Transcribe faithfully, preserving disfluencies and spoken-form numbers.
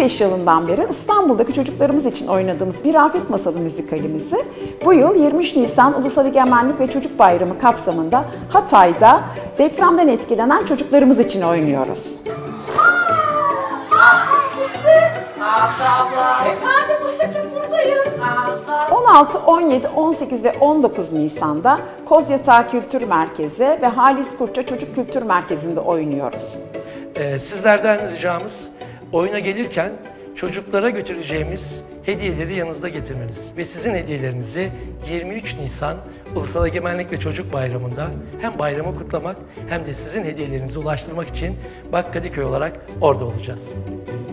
beş yılından beri İstanbul'daki çocuklarımız için oynadığımız Bir Afet Masalı müzikalimizi bu yıl yirmi üç Nisan Ulusal Egemenlik ve Çocuk Bayramı kapsamında Hatay'da depremden etkilenen çocuklarımız için oynuyoruz. Nazlı abla. Efendim Mustafa'cığım buradayım. Nazlı. on altı, on yedi, on sekiz ve on dokuz Nisan'da Kozyatağı Kültür Merkezi ve Halis Kurtça Çocuk Kültür Merkezi'nde oynuyoruz. Ee, sizlerden ricamız oyuna gelirken çocuklara götüreceğimiz hediyeleri yanınızda getirmeniz ve sizin hediyelerinizi yirmi üç Nisan Ulusal Egemenlik ve Çocuk Bayramı'nda hem bayramı kutlamak hem de sizin hediyelerinizi ulaştırmak için Bak Kadıköy olarak orada olacağız.